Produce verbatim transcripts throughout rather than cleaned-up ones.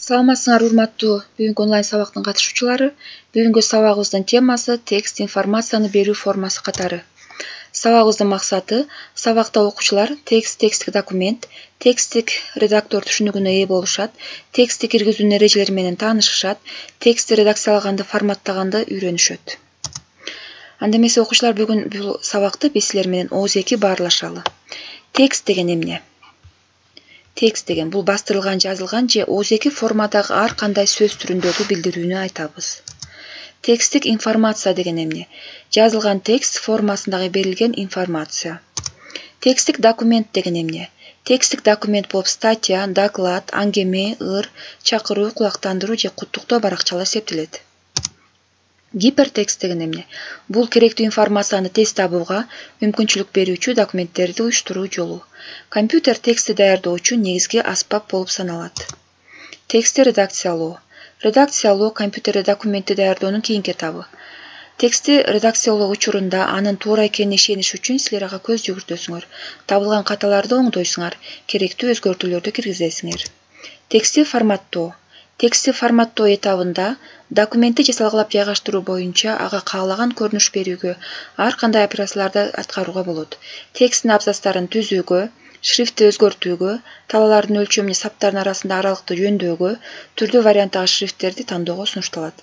Саламатсыңар урматтуу бүгүнкү онлайн сабактын катышуучулары. Бүгүнкү сабагыбыздын темасы текст информацияны берүү формасы катары. Сабагыбыздын максаты сабакта окуучулар текст, тексттик документ, тексттик редактор түшүнүгүнө ээ болушат, текстти киргизүүнүн эрежелери менен таанышышат, текстти редакциялаганды, форматтаганды үйрөнүшөт. Анда эмесе окуучулар бүгүн бул сабакты биз силер менен ооз эки баарлашалы. Текст деген эмне? Текст деген бул бастырылган, жазылган же ооз эки формадагы ар кандай сөз түрүндөгү билдирүүнү айтабыз. Тексттик информация деген эмне? Жазылган текст формасындагы берилген информация. Тексттик документ деген эмне? Тексттик документ болуп статья, доклад, аңгеме, ыр, чакыруу, кулактандыруу же куттуктоо баракчалар эсептелет. Гипертекст деген эмне? Бул керектүү информацияны тез табууга мүмкүнчүлүк берүүчү документтерди уюштуруу жолу. Компьютер текстти даярдоо үчүн негизги аспап болуп саналат. Текстти редакциялоо. Редакциялоо компьютерде документти даярдоонун кийинки этабы. Текстти редакциялоо учурунда анын туура экенине ишениш үчүн силер ага көз жүгүртөсүңөр. Табылган каталарды оңдойсуңар, керектүү өзгөртүүлөрдү киргизесиңер. Текстти форматтоо. Текстти форматтоо этабында документти жасалгалап жайгаштыруу боюнча ага каалаган көрүнүш берүүгө ар кандай операцияларды аткарууга болот. Тексттин абзацтарын түзүүгө, шрифтти өзгөртүүгө, талаалардын өлчөмү саптардын арасында аралыкты жөндөөгө, түрдүү варианттагы шрифттерди тандоого сунушталат.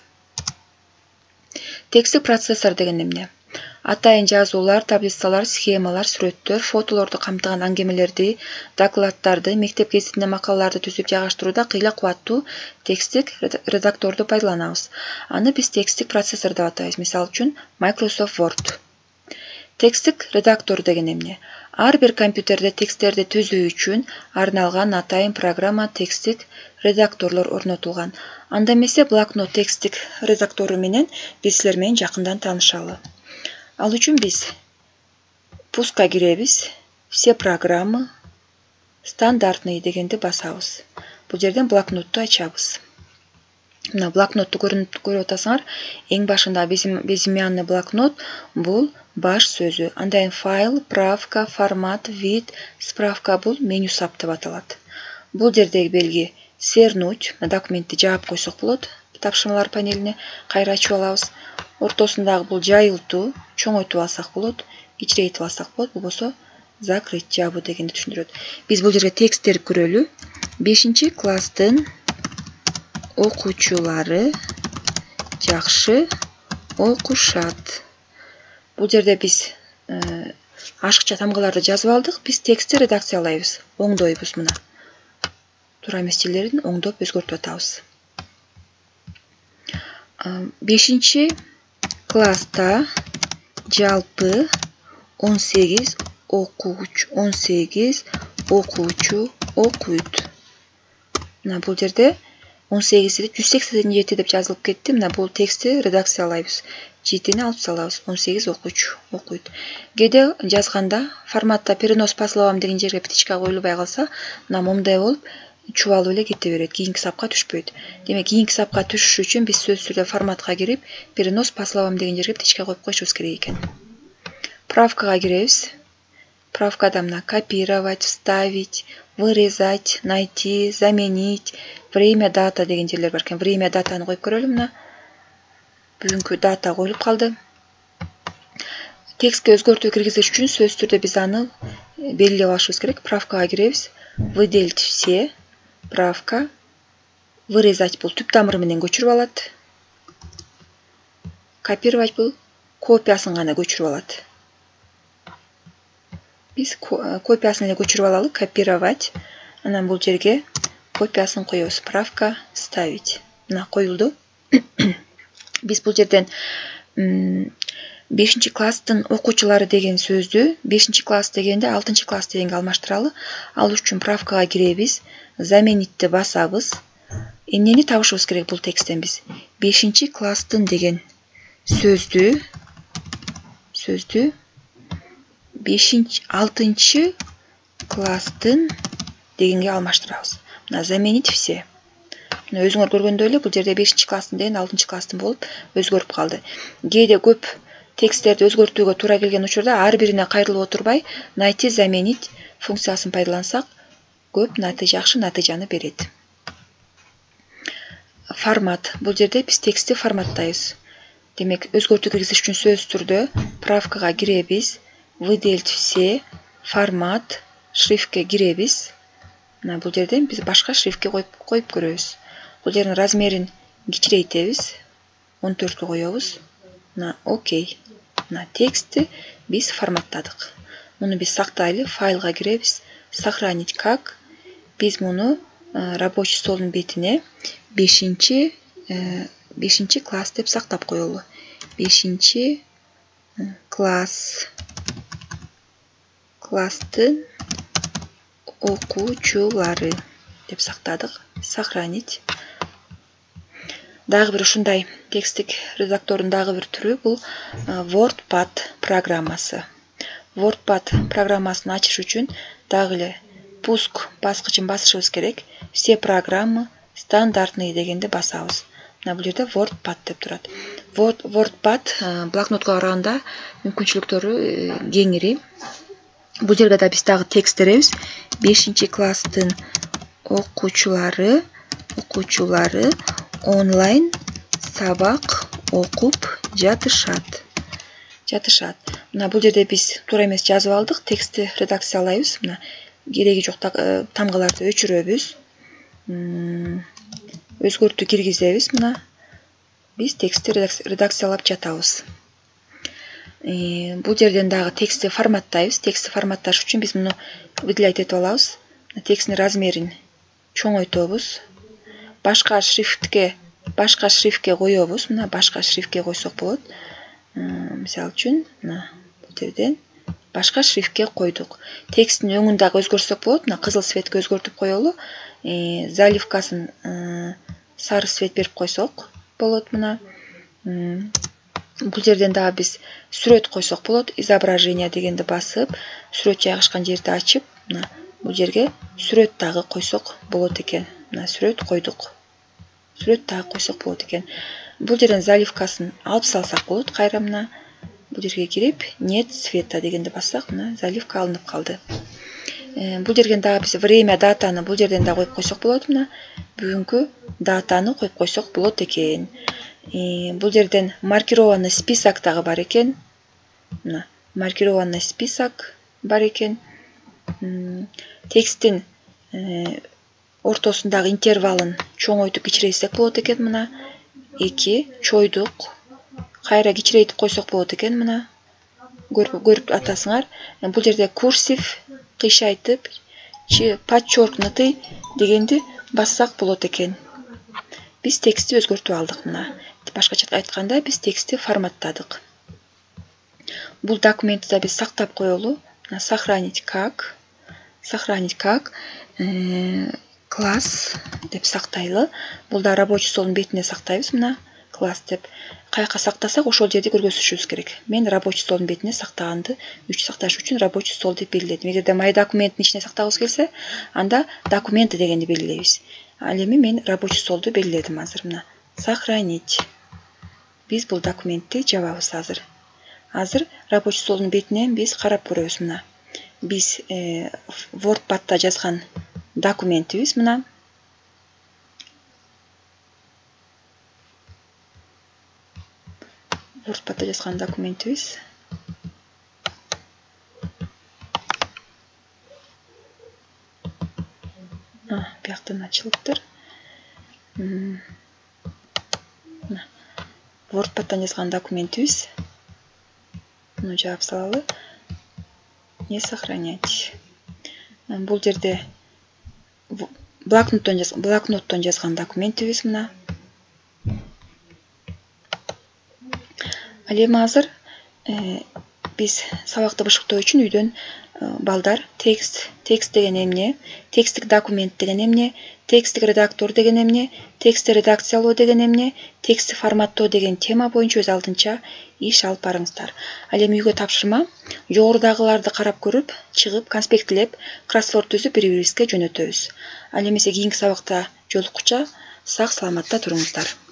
Тексттик процессор деген эмне? Атайын жазуулар, таблицалар, схемалар, сүрөттөр, фотолорду камтыган аңгемелерди, докладдарды, мектеп гезитине макалаларды түзүп жайгаштырууда кыйла кубаттуу тексттик редакторду пайдаланабыз. Аны биз тексттик процессор деп атайбыз. Мисалы үчүн Microsoft Word. Тексттик редактор деген эмне? Ар бир компьютерде тексттерди түзүү үчүн арналган атайын программа тексттик редакторлор орнотулган. Анда эмесе блокнот тексттик редактору менен биз силер менен жакындан таанышалы. Ал үчүн биз пуска киребиз, все программы, стандартный дегенди басабыз. Бул жерден блокнотту ачабыз. Мына блокнотту көрүп атасыңар, эң башында безимянный блокнот бул баш сөзү. Андан файл, правка, формат, вид, справка бул меню сап деп аталат. Бул жердеги белги свернуть, документти жаап койсок болот. Тапшырмалар панелине кайра ачып алабыз. Ортосундагы бул жайылтуу, чоңойтуп алсак болот, кичирейтип алсак болот, болбосо закрыть, жабуу дегенди түшүндүрөт. Биз бул жерге тексттерди көрөлү. бешинчи класстын окуучулары жакшы окушат. Бул жерде биз ашыкча тамгаларды жазып алдык. Биз текстти редакциялайбыз, оңдойбуз мына. Туура эмес жерлерин оңдоп өзгөртүп атабыз. бешинчи класста жалпы он сегиз окуучу он сегиз окуучу окуйт. Мына бул жерде он сегизди жүз сексен жети деп жазылып кетти. Мына бул текстти редакциялайбыз. Жетини алып салабыз. он сегиз окуучу окуйт. Кээде жазганда форматта перенос по словам деген жерге птичка коюлбай калса, мына момундай болуп чубалып эле кете берет. Кийинки сапка түшпөйт. Демек, кийинки сапка түшүш үчүн биз сөзсүз түрдө форматка кирип, перенос по словам деген жерге птичка коюп койушубуз керек экен. Правкага киребиз. Правкада мына копировать, вставить, вырезать, найти, заменить, время, дата деген жерлер бар экен. Время, датаны коюп көрөлү мына. Бүгүнкү дата коюлуп калды. Текстке өзгөртүү киргизиш үчүн сөзсүз түрдө биз аны белгилеп алышыбыз керек. Правкага киребиз. Выделить все. Правка. Вырезать бул түп тамыры менен көчүрүп алат. Копировать бул копиясын гана көчүрүп алат. Биз копиясын эле көчүрүп алалы. Копировать. Анан бул жерге копиясын коебуз. Правка ставить. Мына коюлду. Биз бул жерден бешинчи класстын окуучулары деген сөздү бешинчи класс дегенде алтынчы класс дегенге алмаштыралы. Ал үчүн правкага киребиз. Заменитти басабыз. Эмнени табышыбыз керек бул тексттен биз? бешинчи класстын деген сөздү сөздү бешинчи алтынчы класстын дегенге алмаштырабыз. Мына заменить все. Мына өзүңөр көргөндөй эле бул жерде бешинчи класстын деген алтынчы класстын болуп өзгөрүп калды. Кээде көп тексттерди өзгөртүүгө туура келген учурда ар бирине кайрылып отурбай найти, заменить функциясын пайдалансак, көп натыйжа, жакшы натыйжаны берет. формат. Бул жерде биз текстти форматтайбыз. Демек, өзгөртүү киргизиш үчүн сөзсүз түрдө правкага киребиз. Выделить все, формат, шрифтке киребиз. Мына бул жерден биз башка шрифтке коюп коюп көрөбүз. Бул жердин размерин кичирейтебиз. он төрткө коебуз. Мына окей. Мына текстти биз форматтадык. Муну биз сактайлы, файлга киребиз. Сохранить как. Биз муну рабочий столдун бетине бешинчи бешинчи класс деп сактап коелу. бешинчи класс класстын окуучулары деп сактадык. Сохранить. Дагы бир ушундай тексттик редактордун дагы бир түрү бул WordPad программасы. WordPad программасын ачыш үчүн дагы эле пуск баскычын басышыбыз керек. Все программы стандартные дегенди басабыз. Мына бул жерде WordPad деп турат. WordPad блокнотко караганда мүмкүнчүлүктөрү кеңири. Бул жерге да биз дагы текст беребиз. бешинчи класстын окуучулары, окуучулары онлайн сабак окуп жатышат. Жатышат. Мына бул жерде биз туура эмес жазып алдык. Текстти редакциялайбыз. Мына кереги жок тамгаларды өчүрөбүз. Өзгөртүү киргизебиз. Мына биз текстти редакциялап жатабыз. Бул жерден дагы текстти форматтайбыз. Текстти форматташ үчүн биз муну выделять этип алабыз. Тексттин размерин чоңойтобуз. Башка шрифтке, башка шрифтке коебуз. Мына башка шрифтке койсок болот. Мисалы үчүн, мына бул жерден башка шрифтке койдук. Тексттин өңүн дагы өзгөртсөк болот. Мына кызыл цветке өзгөртүп коелу. Заливкасын сары цвет берип койсок болот. Мына бул жерден дагы биз сүрөт койсок болот. Изображение дегенди басып, сүрөт жайгашкан жерди ачып, мына бул жерге сүрөт дагы койсок болот экен. Мына сүрөт койдук. Сүрөт дагы койсок болот экен. Бул жерден заливкасын алып салсак болот. Кайра мына бул жерге кирип, нет цвета дегенди бассак, мына заливка алынып калды. Бул жерден дагы биз время, датаны бул жерден да коюп койсок болот. Мына бүгүнкү датаны коюп койсок болот экен. Бул жерден маркированный список дагы бар экен. Мына маркированный список бар экен. Тексттин ортосундагы интервалын чоңойтуп кичирейтсек болот экен. Мына эки чойдук. Кайра кичирейтип койсок болот экен. Мына көрүп көрүп атасыңар. Бул жерде курсив кыйшайтып, подчеркнутый дегенди бассак болот экен. Биз текстти өзгөртүп алдык. Мына башкача айтканда биз текстти форматтадык. Бул документти да биз сактап коелу. Сохранить как. Сохранить как. Класс деп сактайлы. Бул да рабочий столдун бетине сактайбыз. Мына класс деп. Каяка сактасак ошол жерди көргөзүшүбүз керек. Мен рабочий столдун бетине сактаганды үч сакташ үчүн рабочий стол деп белгиледим. Эгерде my документтин ичине сактагыбыз келсе, анда документы дегенди белгилейбиз. Ал эми мен рабочий столду белгиледим азыр. Мына сохранить. Биз бул документти жабабыз азыр. Азыр рабочий столдун бетинен биз карап көрөбүз. Мына биз WordPad'да жазган документибиз. Мына WordPad'да жазган документибиз. А, бияктан ачылыптыр. WordPad'дан жазган документибиз. Муну жаап салалы. Не сохранять. Бул жерде блокноттон жазган, блокноттон жазган документибиз. Мына Ал эми азыр биз сабакты бышыктоо үчүн үйдөн балдар текст, текст деген эмне, тексттик документ деген эмне, тексттик редактор деген эмне, текстти редакциялоо деген эмне, текстти форматтоо деген тема боюнча өз алдынча иш алып барыңыздар. Ал эми үйгө тапшырма, жогорудагыларды карап көрүп, чыгып, конспекттелеп, кроссворд түзүп бири-бирибизге жөнөтөбүз. Ал эми кийинки сабакта жолуккуча сак саламатта туруңуздар.